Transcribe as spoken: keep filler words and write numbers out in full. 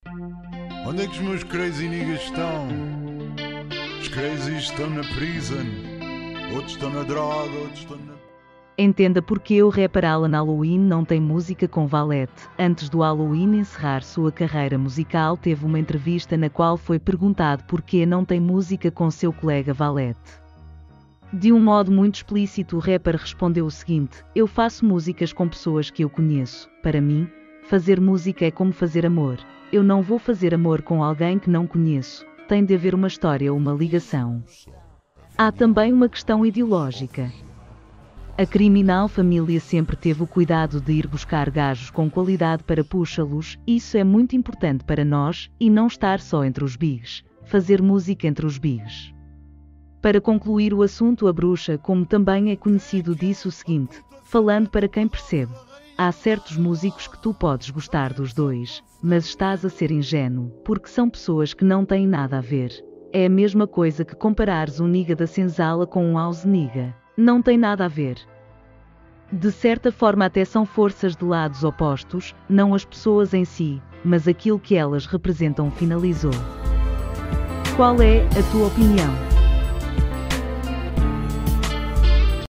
Onde é que os meus crazy niggas estão? Os crazy estão na prison, outros estão na droga, outros estão na... Entenda porque o rapper Alan Halloween não tem música com Valete. Antes do Halloween encerrar sua carreira musical, teve uma entrevista na qual foi perguntado por que não tem música com seu colega Valete. De um modo muito explícito, o rapper respondeu o seguinte: eu faço músicas com pessoas que eu conheço. Para mim, fazer música é como fazer amor. Eu não vou fazer amor com alguém que não conheço. Tem de haver uma história ou uma ligação. Há também uma questão ideológica. A criminal família sempre teve o cuidado de ir buscar gajos com qualidade para puxa-los. Isso é muito importante para nós, e não estar só entre os bigs. Fazer música entre os bigs. Para concluir o assunto, a bruxa, como também é conhecido, disse o seguinte, falando para quem percebe. Há certos músicos que tu podes gostar dos dois, mas estás a ser ingênuo, porque são pessoas que não têm nada a ver. É a mesma coisa que comparares um niga da senzala com um house niga. Não tem nada a ver. De certa forma até são forças de lados opostos, não as pessoas em si, mas aquilo que elas representam. Finalizou. Qual é a tua opinião?